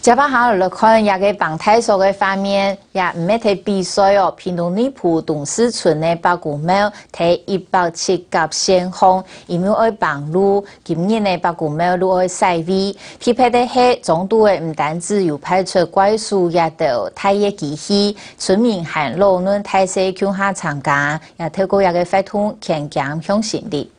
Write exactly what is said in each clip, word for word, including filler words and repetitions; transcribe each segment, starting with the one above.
接下下来看也个帮体操的方面，也唔免睇比赛哦。屏东女仆董事村的八股猫睇一百七甲先锋，因为爱帮路，今年的八股猫路爱赛位，匹配的係中度的唔單止有派出怪獸，也到太熱機器，村民還老嫩大細鄉下參加，也透過一個活動強強向心力。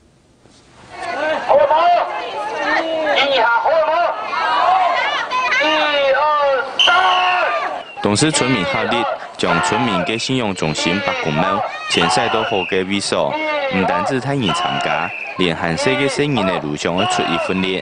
董事村民合力将村民嘅信用中心八公猫迁徙到好嘅位所，唔單止太人參加，連韓式嘅聲音嘅路上會出一分裂。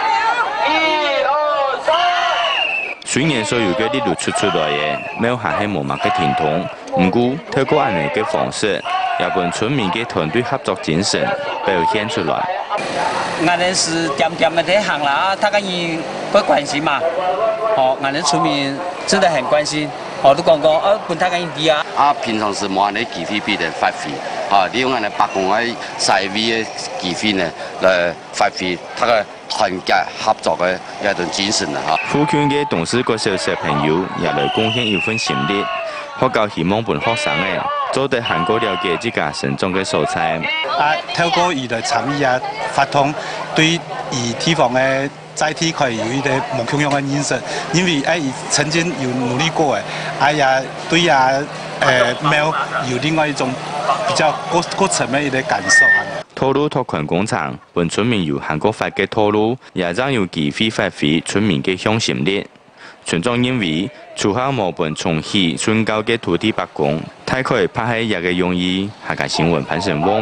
雖然所有嘅力路出出來嘅，貓還係無乜嘅停通，唔過透過安尼嘅方式，也把村民嘅團隊合作精神表現出來。 俺哋是點點的在行啦，大家人不關心嘛，哦，俺哋村民真的很關心，哦，都講講，呃，本太緊啲啊。 啊，平常時冇俺哋機費俾人發費，啊，利用俺哋八公喺賽位嘅機費呢來發費，他個團結合作嘅一種精神啦，哈。 富圈嘅董事嗰小小朋友也來貢獻一份心力，學教希望本學生嘅做得韓國了解自家生長嘅素材。 啊，透過伊來參與啊發通，對伊地方嘅載體可以有一個目標嘅認識，因為誒伊曾經有努力過嘅，啊也對啊誒貓有另外一種比較高高層面嘅感受啊。 土路拓寬工廠，本村民有韓國發嘅土路，也將有機會發揮村民嘅向心力。村長認為，除下無本重起村高嘅土地白工，太可以拍喺一個容易，下個新聞潘成旺。